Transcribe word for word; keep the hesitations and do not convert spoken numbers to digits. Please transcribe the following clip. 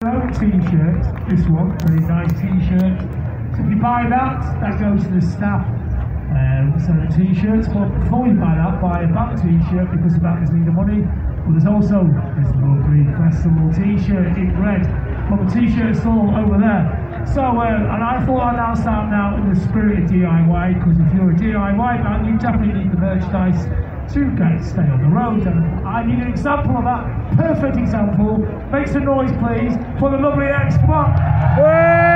own t-shirt, this one, very nice t-shirt. So if you buy that, that goes to the staff um, selling t-shirts. But before you buy that, buy a back t-shirt because the backers need the money. But there's also this lovely festival t-shirt in red from a t-shirt stall over there. So, uh, and I thought I'd now start now in the spirit of D I Y, because if you're a D I Y band, you definitely need the merchandise to get stay on the road. And I need an example of that, perfect example. Make some noise, please, for the lovely X. Come on.